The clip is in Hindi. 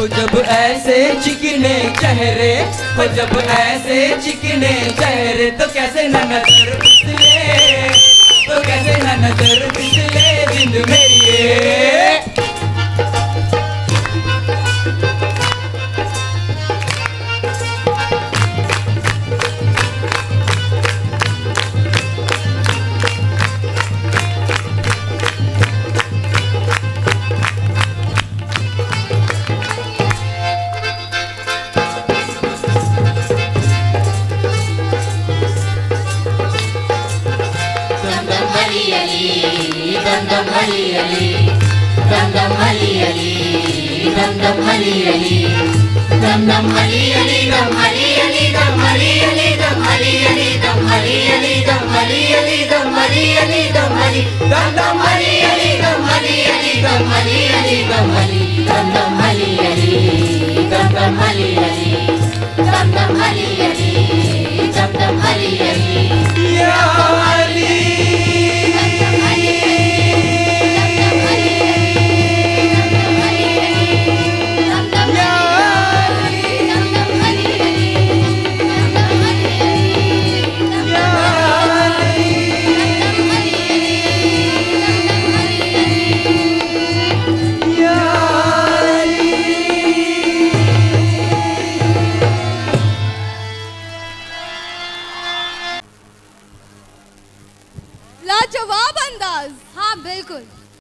हो जब ऐसे चिकने चेहरे, हो जब ऐसे चिकने चेहरे, तो कैसे न नजर फिसले, तो कैसे न नजर फिसले जिंद मेरी ये। dum dum ali ali, dum dum ali ali, dum dum ali ali, dum dum ali ali, dum ali ali, dum ali ali, dum ali ali, dum ali ali, dum ali ali, dum ali ali, dum ali, dum dum ali ali, dum ali ali, dum ali ali, dum ali, dum dum ali ali, dum dum ali ali, dum dum ali ali, dum dum ali ali, ya Ali. लाजवाब अंदाज। हाँ बिल्कुल।